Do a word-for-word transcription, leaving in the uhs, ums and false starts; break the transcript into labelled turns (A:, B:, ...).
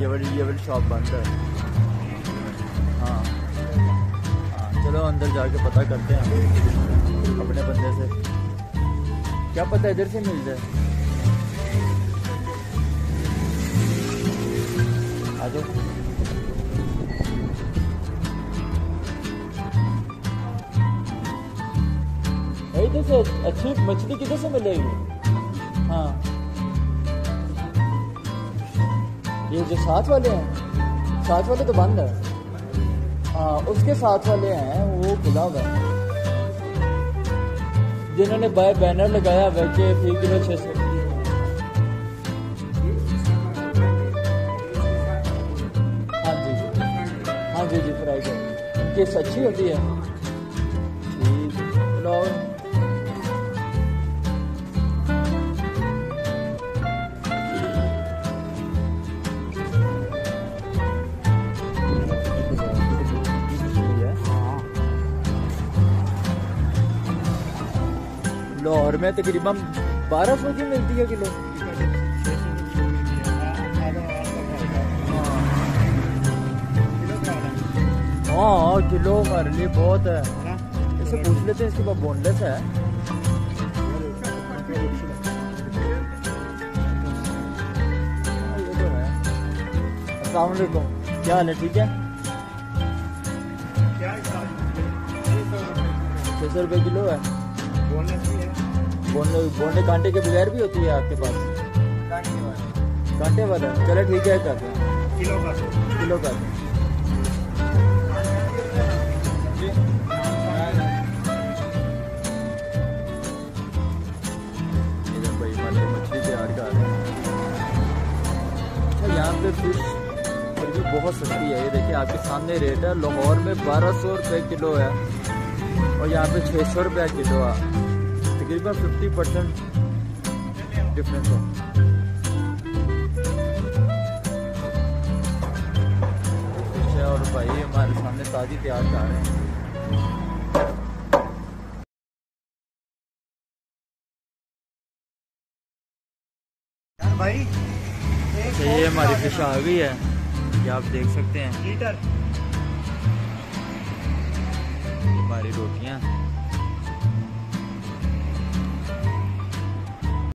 A: ये वाली ये वाली शॉप बंद है। हाँ हाँ, चलो अंदर जाके पता करते हैं अपने बंदे से, क्या पता इधर से मिल जाए। आ जाओ। इधर से अच्छी मछली किधर से मिलेगी? हाँ, ये जो साथ वाले हैं, साथ वाले तो बंद है। हाँ, उसके साथ वाले हैं वो खुला हुआ है, जिन्होंने बाय बैनर लगाया हुआ कि फी किलो छः सौ। हाँ जी हाँ जी जी फ्राई कर किस अच्छी होती है। ठीक, चलो लाहौर में तकरीबन बारह सौ की मिलती है किलो। हाँ किलो हमारे लिए बहुत है। इसे पूछ लेते हैं, इसके पास बोनलेस है। ये तो है। अस्सलाम वालेकुम, क्या हाल है? ठीक है। छः सौ रुपये किलो है। बोने बोने कांटे के बगैर भी होती है आपके पास? कांटे वाला। चलो ठीक है, कर किलो का किलो का भाई माने मछली तैयार कर रहे हैं। अच्छा, यहाँ पे फिश और भी बहुत सस्ती है। ये देखिए आपके सामने रेट है। लाहौर में बारह सौ रुपये किलो है और यहाँ पे छः सौ रुपये किलो है। तकरीबन फिफ्टी परसेंट डिफरेंस है। और भाई हमारे सामने ताज़ी तैयार कर रहे हैं।
B: भाई
A: तो ये हमारी फिश आ गई है, ये आप देख सकते हैं।
B: लीटर
A: हमारी रोटियाँ